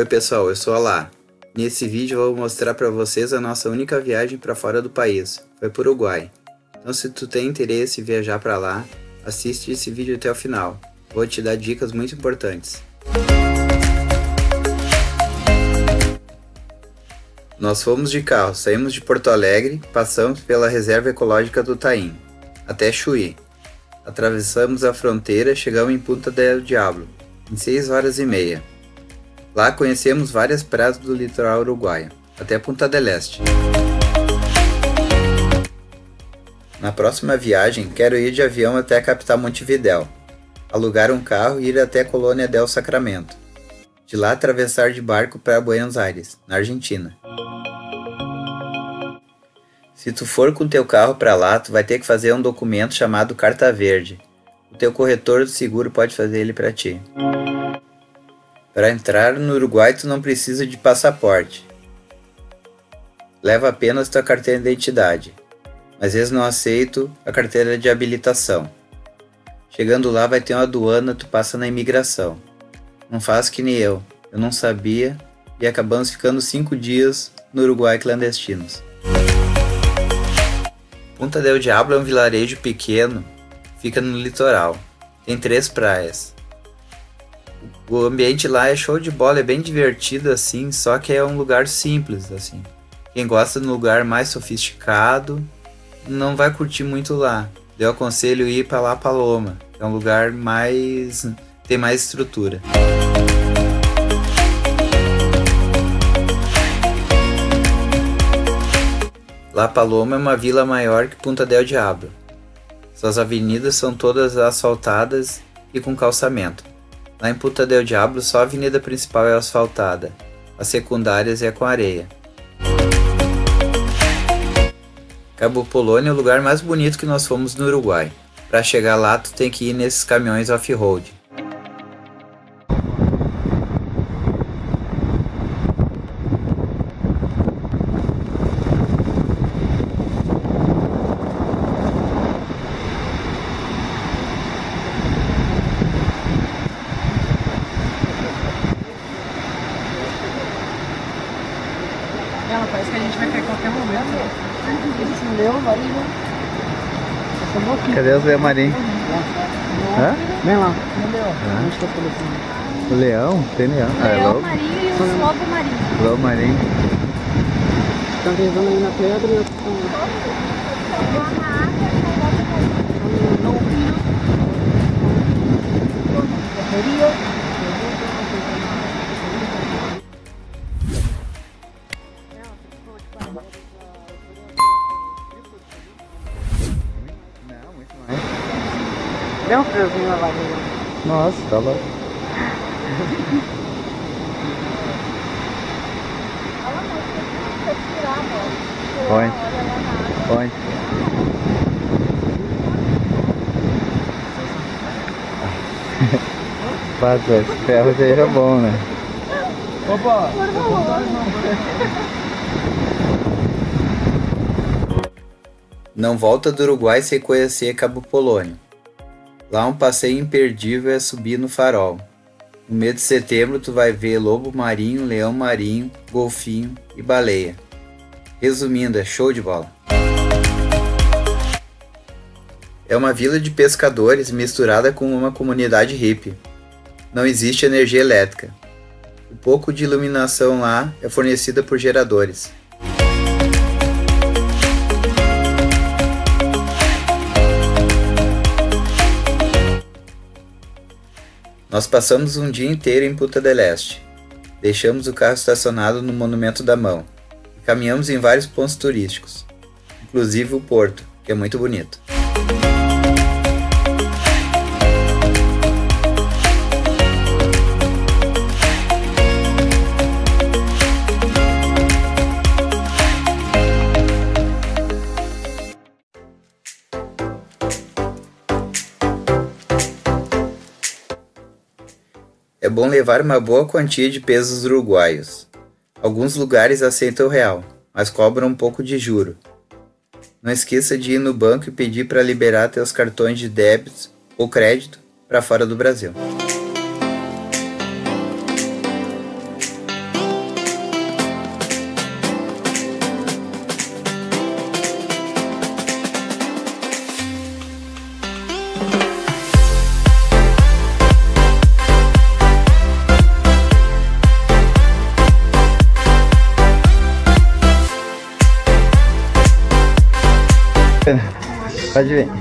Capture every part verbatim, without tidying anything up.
Oi pessoal, eu sou a Lá. Nesse vídeo eu vou mostrar para vocês a nossa única viagem para fora do país. Foi para o Uruguai. Então se tu tem interesse em viajar para lá, assiste esse vídeo até o final. Vou te dar dicas muito importantes. Nós fomos de carro, saímos de Porto Alegre, passamos pela Reserva Ecológica do Taim, até Chuí. Atravessamos a fronteira e chegamos em Punta del Diablo, em seis horas e meia. Lá conhecemos várias praias do litoral uruguaio, até Punta del Este. Na próxima viagem, quero ir de avião até a capital Montevidéu, alugar um carro e ir até Colônia del Sacramento. De lá atravessar de barco para Buenos Aires, na Argentina. Se tu for com teu carro para lá, tu vai ter que fazer um documento chamado Carta Verde. O teu corretor do seguro pode fazer ele para ti. Para entrar no Uruguai tu não precisa de passaporte. Leva apenas tua carteira de identidade. Mas eles não aceitam a carteira de habilitação. Chegando lá vai ter uma aduana, tu passa na imigração. Não faz que nem eu. Eu não sabia e acabamos ficando cinco dias no Uruguai clandestinos. Punta del Diablo é um vilarejo pequeno, fica no litoral. Tem três praias. O ambiente lá é show de bola, é bem divertido assim, só que é um lugar simples assim. Quem gosta de um lugar mais sofisticado não vai curtir muito lá. Eu aconselho ir para La Paloma, é um lugar mais tem mais estrutura. La Paloma é uma vila maior que Punta del Diablo. Suas avenidas são todas asfaltadas e com calçamento. Lá em Punta del Diablo só a avenida principal é asfaltada, as secundárias é com areia. Cabo Polônia é o lugar mais bonito que nós fomos no Uruguai. Para chegar lá tu tem que ir nesses caminhões off-road. Ela parece que a gente vai cair a qualquer momento. Esse leão marinho. Cadê os leão marinhos? Hã? Vem lá. O leão? Tem leão. O leão marinho e os lobos marinhos. Lobo marinho. Estão visando aí na pedra e eu deu um friozinho na barriga. Nossa, tá louco. Onde? Onde? Passa, esse ferro seja bom, né? Opa! Não volta do Uruguai sem conhecer Cabo Polônia. Lá um passeio imperdível é subir no farol. No mês de setembro tu vai ver lobo marinho, leão marinho, golfinho e baleia. Resumindo, é show de bola. É uma vila de pescadores misturada com uma comunidade hippie. Não existe energia elétrica. O pouco de iluminação lá é fornecida por geradores. Nós passamos um dia inteiro em Punta del Este. Deixamos o carro estacionado no Monumento da Mão e caminhamos em vários pontos turísticos, inclusive o Porto, que é muito bonito. É bom levar uma boa quantia de pesos uruguaios. Alguns lugares aceitam o real, mas cobram um pouco de juro. Não esqueça de ir no banco e pedir para liberar teus cartões de débito ou crédito para fora do Brasil. Pode vir.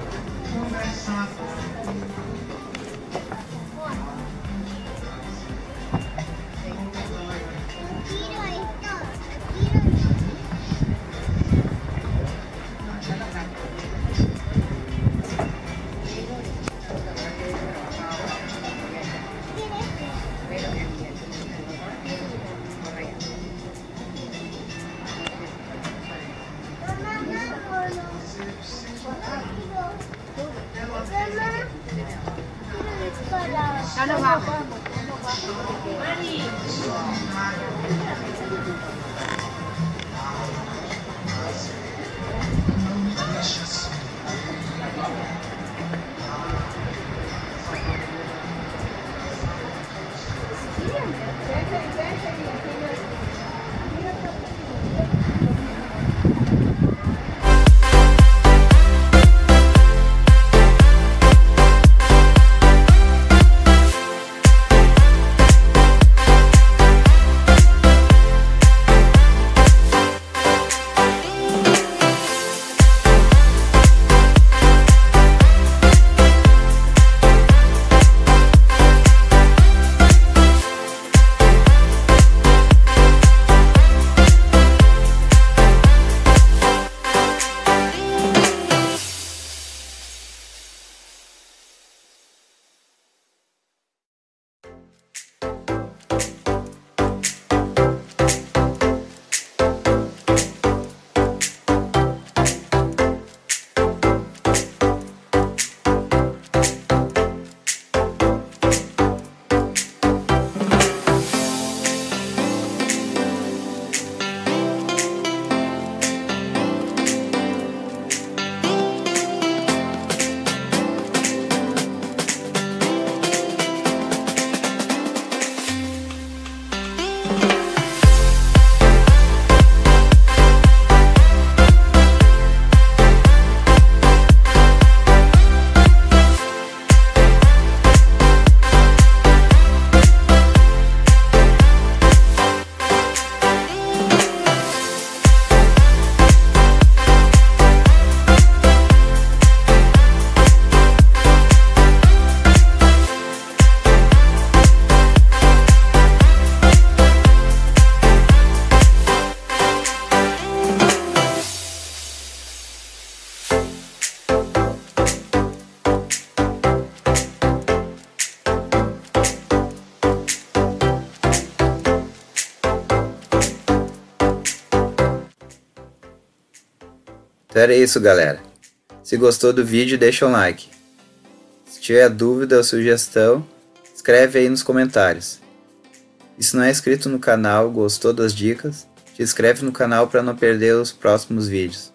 Ano ba? Então era isso, galera. Se gostou do vídeo, deixa um like. Se tiver dúvida ou sugestão, escreve aí nos comentários. E se não é inscrito no canal, gostou das dicas, te inscreve no canal para não perder os próximos vídeos.